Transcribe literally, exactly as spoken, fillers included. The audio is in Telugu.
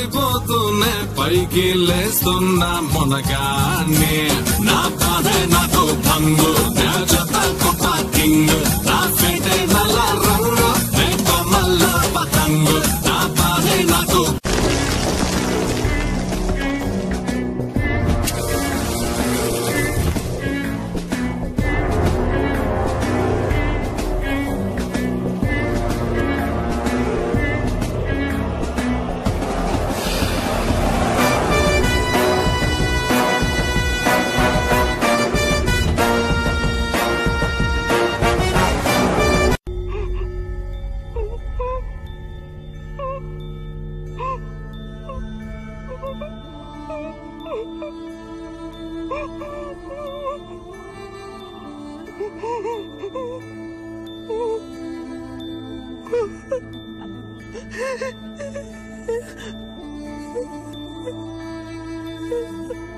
పడిపోతూనే పైకి లేస్తున్నా మునగాన్ని నా బాధే నాకు భంగు నా జత గొప్ప కింగ్ నా ఫేటే నల్ల రంగు నే కొమ్మల్ల పతంగు నా బాధే నాకు Ha ha ha.